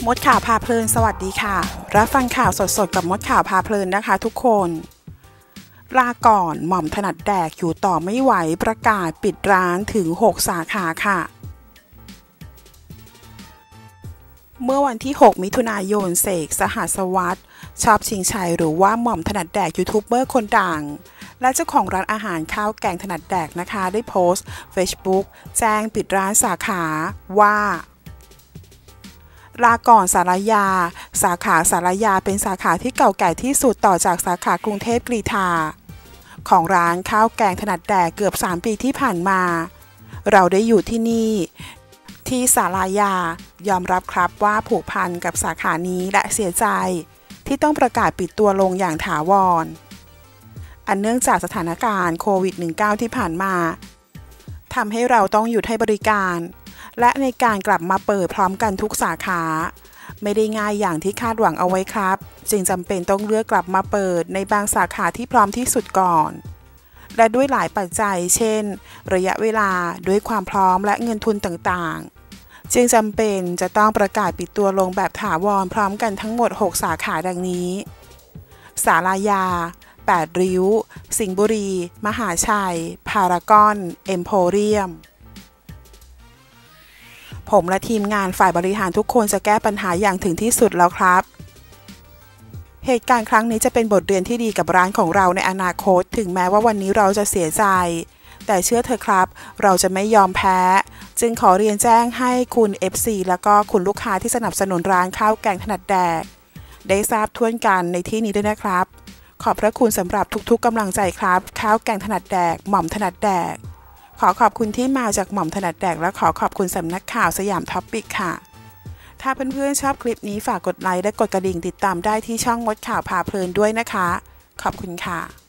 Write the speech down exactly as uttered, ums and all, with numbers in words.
มดข่าวพาเพลินสวัสดีค่ะรับฟังข่าวสดๆกับมดข่าวพาเพลินนะคะทุกคนลาก่อนหม่อมถนัดแดกอยู่ต่อไม่ไหวประกาศปิดร้านถึงหกสาขาค่ะเมื่อวันที่หกมิถุนายนเสกสหัสวัสดิ์ชอบชิงชัยหรือว่าหม่อมถนัดแดกยูทูบเบอร์คนดังและเจ้าของร้านอาหารข้าวแกงถนัดแดกนะคะได้โพสต์ Facebook แจ้งปิดร้านสาขาว่าลาก่อนสารยาสาขาสารยาเป็นสาขาที่เก่าแก่ที่สุดต่อจากสาขากรุงเทพกรีฑาของร้านข้าวแกงถนัดแดกเกือบสามปีที่ผ่านมาเราได้อยู่ที่นี่ที่สารยายอมรับครับว่าผูกพันกับสาขานี้และเสียใจที่ต้องประกาศปิดตัวลงอย่างถาวรอันเนื่องจากสถานการณ์โควิด สิบเก้า ที่ผ่านมาทำให้เราต้องหยุดให้บริการและในการกลับมาเปิดพร้อมกันทุกสาขาไม่ได้ง่ายอย่างที่คาดหวังเอาไว้ครับจึงจำเป็นต้องเลือกกลับมาเปิดในบางสาขาที่พร้อมที่สุดก่อนและด้วยหลายปัจจัยเช่นระยะเวลาด้วยความพร้อมและเงินทุนต่างๆจึงจำเป็นจะต้องประกาศปิดตัวลงแบบถาวรพร้อมกันทั้งหมดหกสาขาดังนี้ศาลายาแปดริ้วสิงห์บุรีมหาชัยพารากอนเอ็มโพเรียมผมและทีมงานฝ่ายบริหารทุกคนจะแก้ปัญหาอย่างถึงที่สุดแล้วครับเหตุการณ์ครั้งนี้จะเป็นบทเรียนที่ดีกับร้านของเราในอนาคตถึงแม้ว่าวันนี้เราจะเสียใจแต่เชื่อเถอะครับเราจะไม่ยอมแพ้จึงขอเรียนแจ้งให้คุณ เอฟ ซี แล้วก็คุณลูกค้าที่สนับสนุนร้านข้าวแกงถนัดแดกได้ทราบทั่วกันในที่นี้ด้วยนะครับขอบพระคุณสำหรับทุกๆกำลังใจครับข้าวแกงถนัดแดกหม่อมถนัดแดกขอขอบคุณที่มาจากหม่อมถนัดแดกและขอขอบคุณสำนักข่าวสยามท็อปปิกค่ะถ้าเพื่อนๆชอบคลิปนี้ฝากกดไลค์และกดกระดิ่งติดตามได้ที่ช่องมดข่าวพาเพลินด้วยนะคะขอบคุณค่ะ